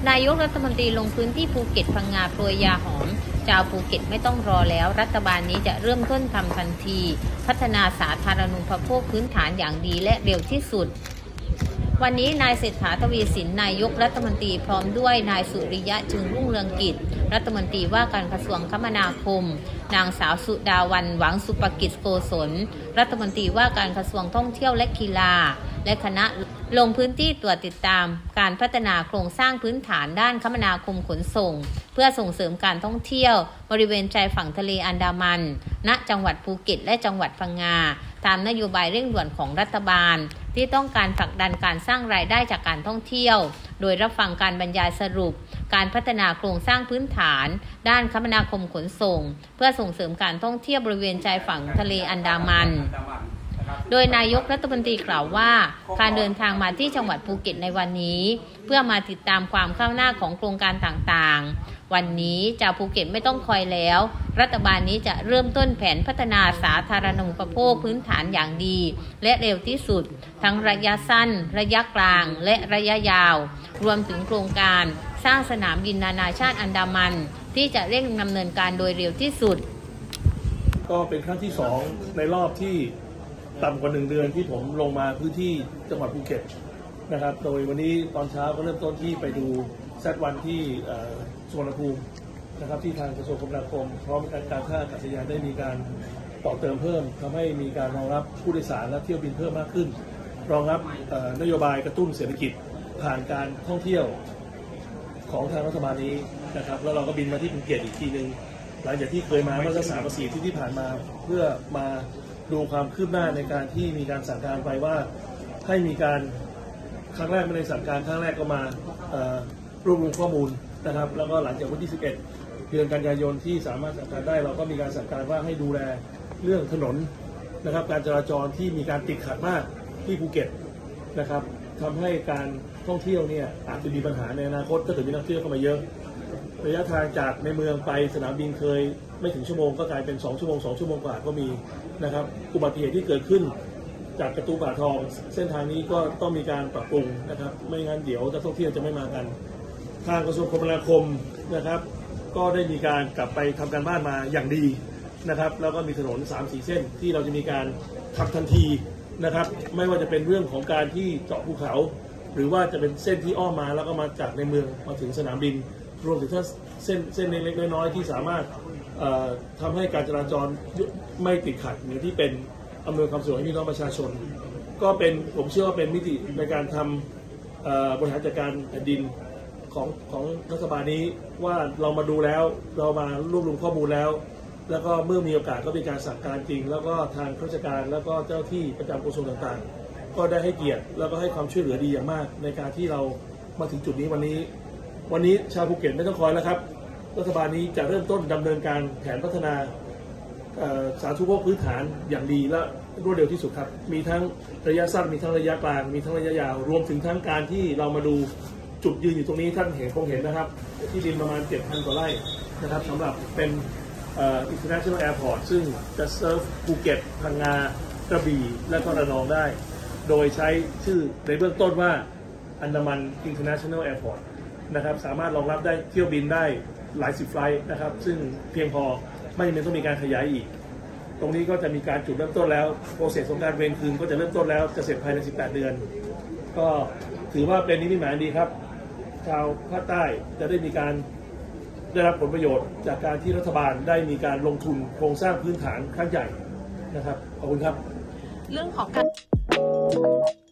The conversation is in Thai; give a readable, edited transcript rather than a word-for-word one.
นายกรัฐมนตรีลงพื้นที่ภูเก็ตพังงาโปรยยาหอมชาวภูเก็ตไม่ต้องรอแล้วรัฐบาลนี้จะเริ่มต้นทำทันทีพัฒนาสาธารณูปโภคพื้นฐานอย่างดีและเร็วที่สุดวันนี้นายเศรษฐา ทวีสินนายกรัฐมนตรีพร้อมด้วยนายสุริยะจึงรุ่งเรืองกิจรัฐมนตรีว่าการกระทรวงคมนาคมนางสาวสุดาวัลย์หวังสุภกิจโกศลรัฐมนตรีว่าการกระทรวงท่องเที่ยวและกีฬาและคณะลงพื้นที่ตรวจติดตามการพัฒนาโครงสร้างพื้นฐานด้านคมนาคมขนส่งเพื่อส่งเสริมการท่องเที่ยวบริเวณชายฝั่งทะเลอันดามันณจังหวัดภูเก็ตและจังหวัดพังงาตามนโยบายเร่งด่วนของรัฐบาลที่ต้องการผลักดันการสร้างรายได้จากการท่องเที่ยวโดยรับฟังการบรรยายสรุปการพัฒนาโครงสร้างพื้นฐานด้านคมนาคมขนส่งเพื่อส่งเสริมการท่องเที่ยวบริเวณชายฝั่งทะเลอันดามันโดยนายกรัฐมนตรีกล่าวว่าการเดินทางมาที่จังหวัดภูเก็ตในวันนี้เพื่อมาติดตามความก้าวหน้าของโครงการต่างๆวันนี้ชาวภูเก็ตไม่ต้องคอยแล้วรัฐบาลนี้จะเริ่มต้นแผนพัฒนาสาธารณูปโภคพื้นฐานอย่างดีและเร็วที่สุดทั้งระยะสั้นระยะกลางและระยะยาวรวมถึงโครงการสร้างสนามบินนานาชาติอันดามันที่จะเร่งดำเนินการโดยเร็วที่สุดก็เป็นครั้งที่2ในรอบที่ต่ำกว่า1 เดือนที่ผมลงมาพื้นที่จังหวัดภูเก็ตนะครับโดยวันนี้ตอนเช้าก็เริ่มต้นที่ไปดูZ1ที่สุวรรณภูมินะครับที่ทางกระทรวงคมนาคมพร้อมการท่าอากาศยานได้มีการต่อเติมเพิ่มทำให้มีการรองรับผู้โดยสารและเที่ยวบินเพิ่มมากขึ้นรองรับนโยบายกระตุ้นเศรษฐกิจผ่านการท่องเที่ยวของทางรัฐบาลนี้นะครับแล้วเราก็บินมาที่ภูเก็ตอีกทีนึงหลังจากที่เคยมาเมื่อ3 4 ที่ผ่านมาเพื่อมาดูความคืบหน้าในการที่มีการสั่งการไปว่าให้มีการครั้งแรกไม่ได้สั่งการครั้งแรกก็มารวบรวมข้อมูลนะครับแล้วก็หลังจากวันที่11 เดือนกันยายนที่สามารถสั่งการได้เราก็มีการสั่งการว่าให้ดูแลเรื่องถนนนะครับการจราจรที่มีการติดขัดมากที่ภูเก็ตนะครับทำให้การท่องเที่ยวเนี่ยอาจจะมีปัญหาในอนาคตถ้าเกิดมีนักท่องเที่ยวเข้ามาเยอะระยะทางจากในเมืองไปสนามบินเคยไม่ถึงชั่วโมงก็กลายเป็น2 ชั่วโมง 2 ชั่วโมงกว่าก็มีนะครับอุบัติเหตุที่เกิดขึ้นจากประตูป่าทองเส้นทางนี้ก็ต้องมีการปรับปรุงนะครับไม่งั้นเดี๋ยวนักท่องเที่ยวจะไม่มากันทางกระทรวงคมนาคมนะครับก็ได้มีการกลับไปทำการบ้านมาอย่างดีนะครับแล้วก็มีถนน 3-4 เส้นที่เราจะมีการทำทันทีนะครับไม่ว่าจะเป็นเรื่องของการที่เจาะภูเขาหรือว่าจะเป็นเส้นที่อ้อมมาแล้วก็มาจากในเมืองมาถึงสนามบินรวมถึงถ้าเส้นเล็กๆน้อยๆที่สามารถทำให้การจราจรไม่ติดขัดหรือที่เป็นอำนวยความสะดวกให้พี่น้องประชาชนก็เป็นผมเชื่อว่าเป็นมิติในการทำบริหารจัดการแผ่นดินของรัฐบาลนี้ว่าเรามาดูแล้วเรามารวบรวมข้อมูลแล้วก็เมื่อมีโอกาสก็มีการสั่งการจริงแล้วก็ทางข้าราชการแล้วก็เจ้าที่ประจำกระทรวงต่างๆก็ได้ให้เกียรติแล้วก็ให้ความช่วยเหลือดีอย่างมากในการที่เรามาถึงจุดนี้วันนี้ชาวภูเก็ตไม่ต้องคอยแล้วครับรัฐบาลนี้จะเริ่มต้นดำเนินการแผนพัฒนาสาธารณูปโภคพื้นฐานอย่างดีและรวดเร็วที่สุดครับมีทั้งระยะสั้นมีทั้งระยะกลางมีทั้งระยะยาวรวมถึงทั้งการที่เรามาดูจุดยืนอยู่ตรงนี้ท่านคงเห็นนะครับที่ดินประมาณ 7,000 กว่าไร่นะครับสำหรับเป็นinternational airport ซึ่งจะเซิร์ฟภูเก็ตพังงากระบี่และก็ระนองได้โดยใช้ชื่อในเบื้องต้นว่าอันดามัน international airport นะครับสามารถรองรับได้เที่ยวบินได้หลาย10 ไฟล์นะครับซึ่งเพียงพอไม่จำเป็นต้องมีการขยายอีกตรงนี้ก็จะมีการจุดเริ่มต้นแล้วโปรเซสของการเวรคืนก็จะเริ่มต้นแล้วจะเสร็จภายใน18 เดือนก็ถือว่าเป็นนิมิตหมายดีครับชาวภาคใต้จะได้มีการได้รับผลประโยชน์จากการที่รัฐบาลได้มีการลงทุนโครงสร้างพื้นฐานครั้งใหญ่นะครับขอบคุณครับเรื่องของการ